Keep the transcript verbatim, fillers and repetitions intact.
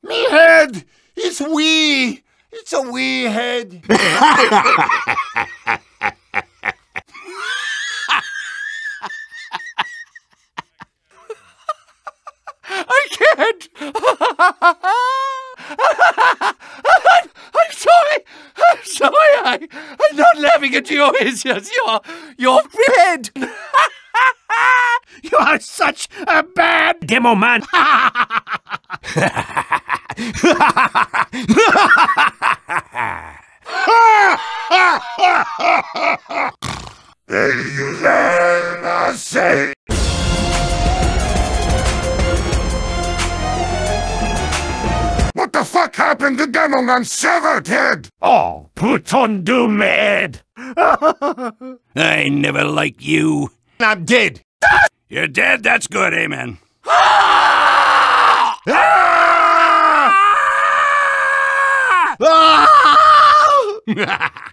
Me head! It's wee! It's a wee head! I can't! I'm sorry! I'm sorry! I, I'm not laughing at you. It's just your, your head! You are such a bad demo man! What the fuck happened to Demo Man Severed Head? Oh, put on doom head! I never liked you. I'm dead! You're dead? That's good, amen. Ah! Ah! Ah!